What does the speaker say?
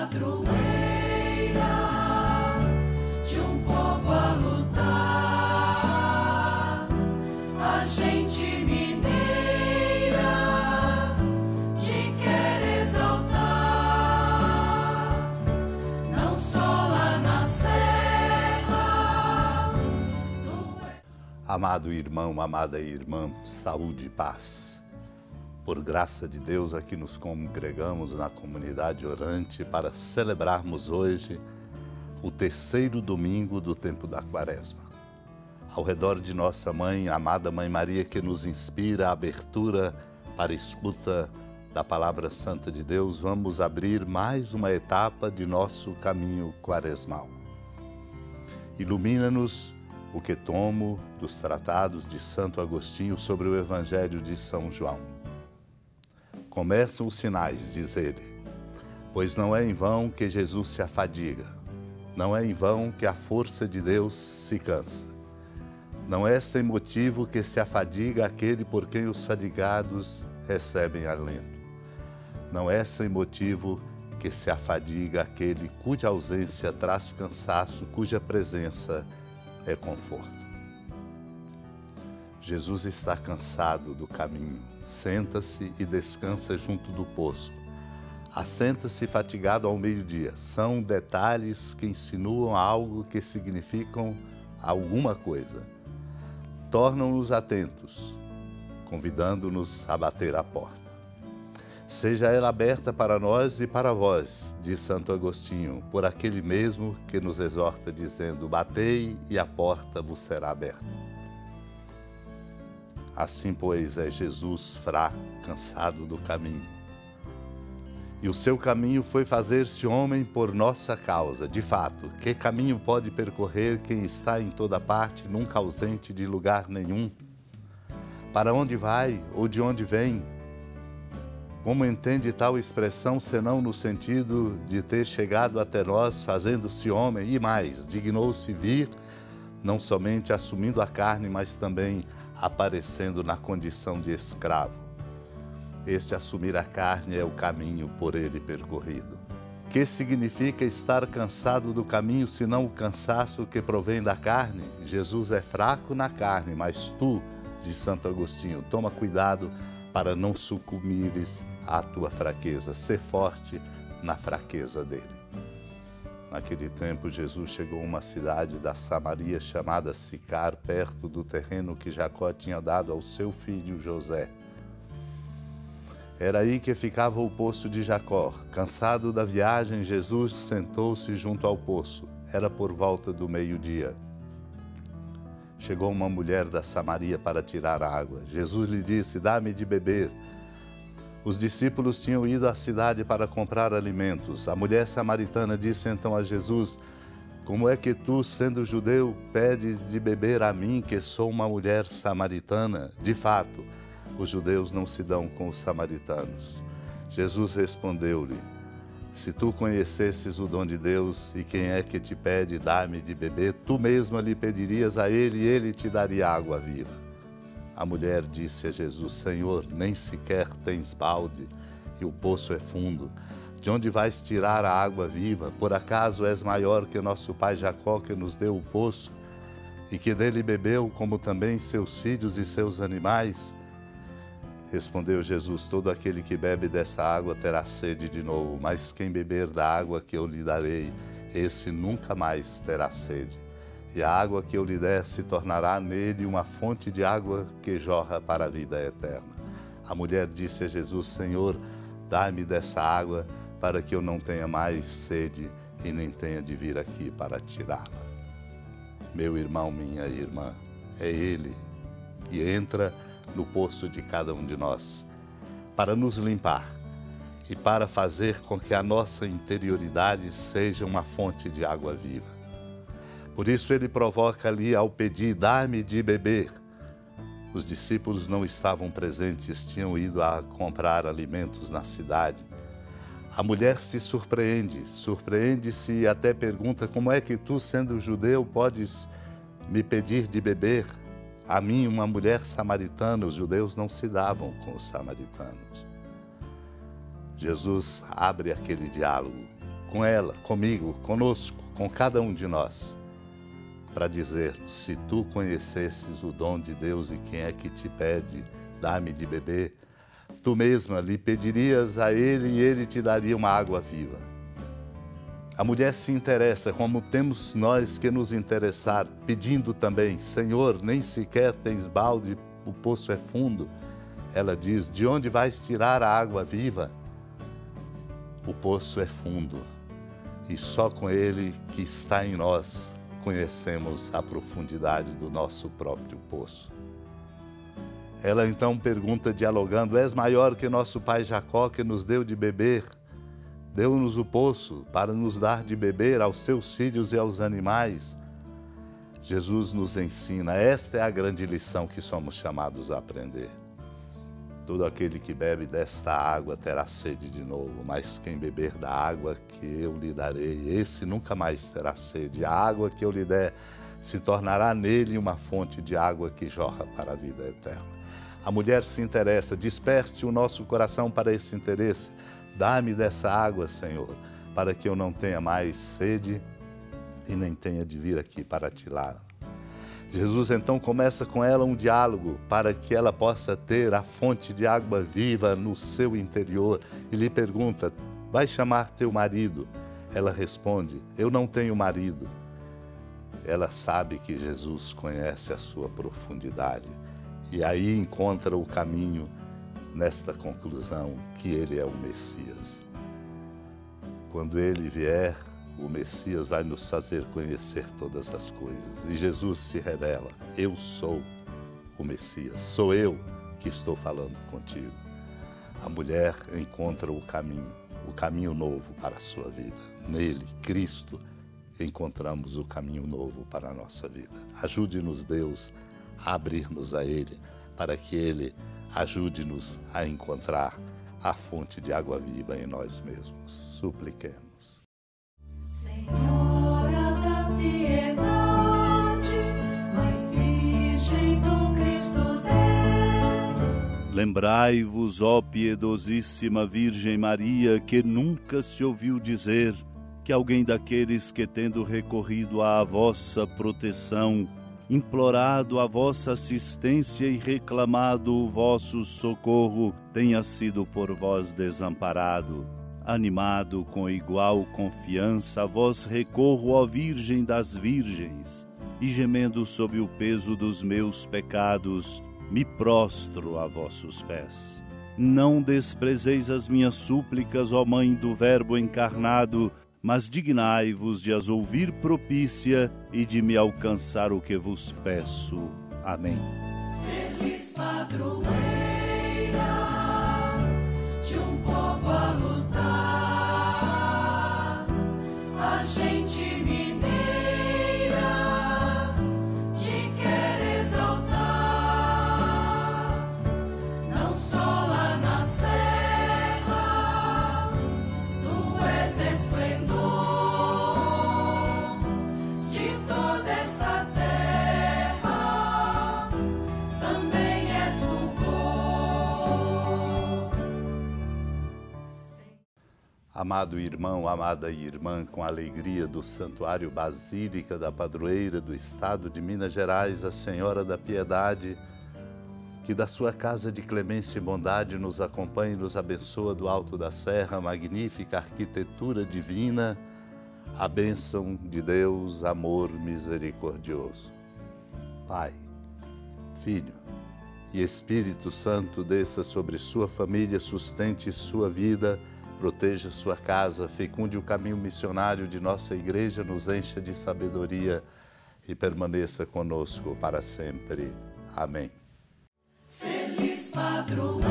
padroeira de um povo a lutar, a gente mineira te quer exaltar, não só lá na serra. Amado irmão, amada irmã, saúde e paz. Por graça de Deus, aqui nos congregamos na comunidade orante para celebrarmos hoje o terceiro domingo do tempo da Quaresma. Ao redor de nossa mãe, a amada Mãe Maria, que nos inspira a abertura para a escuta da Palavra Santa de Deus, vamos abrir mais uma etapa de nosso caminho quaresmal. Ilumina-nos o que tomo dos tratados de Santo Agostinho sobre o Evangelho de São João. Começam os sinais, diz ele, pois não é em vão que Jesus se afadiga, não é em vão que a força de Deus se cansa. Não é sem motivo que se afadiga aquele por quem os fadigados recebem alento. Não é sem motivo que se afadiga aquele cuja ausência traz cansaço, cuja presença é conforto. Jesus está cansado do caminho. Senta-se e descansa junto do poço. Assenta-se fatigado ao meio-dia. São detalhes que insinuam algo que significam alguma coisa. Tornam-nos atentos, convidando-nos a bater à porta. Seja ela aberta para nós e para vós, diz Santo Agostinho, por aquele mesmo que nos exorta dizendo: batei e a porta vos será aberta. Assim, pois, é Jesus fraco, cansado do caminho. E o seu caminho foi fazer-se homem por nossa causa. De fato, que caminho pode percorrer quem está em toda parte, nunca ausente de lugar nenhum? Para onde vai ou de onde vem? Como entende tal expressão, senão no sentido de ter chegado até nós, fazendo-se homem, e mais, dignou-se vir, não somente assumindo a carne, mas também aparecendo na condição de escravo. Este assumir a carne é o caminho por ele percorrido. Que significa estar cansado do caminho, senão o cansaço que provém da carne? Jesus é fraco na carne, mas tu, diz Santo Agostinho, toma cuidado para não sucumbires à tua fraqueza. Ser forte na fraqueza dele. Naquele tempo, Jesus chegou a uma cidade da Samaria chamada Sicar, perto do terreno que Jacó tinha dado ao seu filho José. Era aí que ficava o poço de Jacó. Cansado da viagem, Jesus sentou-se junto ao poço. Era por volta do meio-dia. Chegou uma mulher da Samaria para tirar água. Jesus lhe disse: dá-me de beber. Os discípulos tinham ido à cidade para comprar alimentos. A mulher samaritana disse então a Jesus: como é que tu, sendo judeu, pedes de beber a mim, que sou uma mulher samaritana? De fato, os judeus não se dão com os samaritanos. Jesus respondeu-lhe: se tu conhecesses o dom de Deus e quem é que te pede, dá-me de beber, tu mesma lhe pedirias a ele e ele te daria água viva. A mulher disse a Jesus: Senhor, nem sequer tens balde e o poço é fundo. De onde vais tirar a água viva? Por acaso és maior que nosso pai Jacó, que nos deu o poço e que dele bebeu, como também seus filhos e seus animais? Respondeu Jesus: todo aquele que bebe dessa água terá sede de novo, mas quem beber da água que eu lhe darei, esse nunca mais terá sede. E a água que eu lhe der se tornará nele uma fonte de água que jorra para a vida eterna. A mulher disse a Jesus: Senhor, dá-me dessa água para que eu não tenha mais sede e nem tenha de vir aqui para tirá-la. Meu irmão, minha irmã, é Ele que entra no poço de cada um de nós para nos limpar e para fazer com que a nossa interioridade seja uma fonte de água viva. Por isso ele provoca ali ao pedir: dá-me de beber. Os discípulos não estavam presentes, tinham ido a comprar alimentos na cidade. A mulher se surpreende-se e até pergunta: como é que tu, sendo judeu, podes me pedir de beber? A mim, uma mulher samaritana. Os judeus não se davam com os samaritanos. Jesus abre aquele diálogo com ela, comigo, conosco, com cada um de nós, para dizer: se tu conhecesses o dom de Deus e quem é que te pede, dá-me de beber, tu mesma lhe pedirias a ele e ele te daria uma água viva. A mulher se interessa, como temos nós que nos interessar, pedindo também: Senhor, nem sequer tens balde, o poço é fundo. Ela diz: de onde vais tirar a água viva? O poço é fundo e só com ele que está em nós conhecemos a profundidade do nosso próprio poço. Ela então pergunta, dialogando: és maior que nosso pai Jacó, que nos deu de beber? Deu-nos o poço para nos dar de beber aos seus filhos e aos animais. Jesus nos ensina, esta é a grande lição que somos chamados a aprender. Todo aquele que bebe desta água terá sede de novo, mas quem beber da água que eu lhe darei, esse nunca mais terá sede. A água que eu lhe der se tornará nele uma fonte de água que jorra para a vida eterna. A mulher se interessa, desperte o nosso coração para esse interesse. Dá-me dessa água, Senhor, para que eu não tenha mais sede e nem tenha de vir aqui para tirá-la. Jesus então começa com ela um diálogo para que ela possa ter a fonte de água viva no seu interior e lhe pergunta: vai chamar teu marido? Ela responde: eu não tenho marido. Ela sabe que Jesus conhece a sua profundidade e aí encontra o caminho nesta conclusão que ele é o Messias. Quando ele vier, o Messias vai nos fazer conhecer todas as coisas. E Jesus se revela: eu sou o Messias, sou eu que estou falando contigo. A mulher encontra o caminho novo para a sua vida. Nele, Cristo, encontramos o caminho novo para a nossa vida. Ajude-nos, Deus, a abrir-nos a Ele, para que Ele ajude-nos a encontrar a fonte de água viva em nós mesmos. Supliquemos. Senhora da piedade, Mãe Virgem do Cristo Deus. Lembrai-vos, ó piedosíssima Virgem Maria, que nunca se ouviu dizer que alguém daqueles que, tendo recorrido à vossa proteção, implorado a vossa assistência e reclamado o vosso socorro, tenha sido por vós desamparado. Animado com igual confiança, a vós recorro, ó Virgem das Virgens, e gemendo sob o peso dos meus pecados, me prostro a vossos pés. Não desprezeis as minhas súplicas, ó Mãe do Verbo encarnado, mas dignai-vos de as ouvir propícia e de me alcançar o que vos peço. Amém. Feliz padroeira de um povo a lutar, a gente mineira te quer exaltar, não só lá na serra, tu és esplendor de toda esta terra, também és fulgor. Amado irmão, amada irmã, com a alegria do Santuário Basílica da Padroeira do Estado de Minas Gerais, a Senhora da Piedade, que da sua casa de clemência e bondade nos acompanhe e nos abençoa do alto da serra, magnífica arquitetura divina, a bênção de Deus, amor misericordioso. Pai, Filho e Espírito Santo, desça sobre sua família, sustente sua vida, proteja sua casa, fecunde o caminho missionário de nossa igreja, nos encha de sabedoria e permaneça conosco para sempre. Amém. Feliz padroeira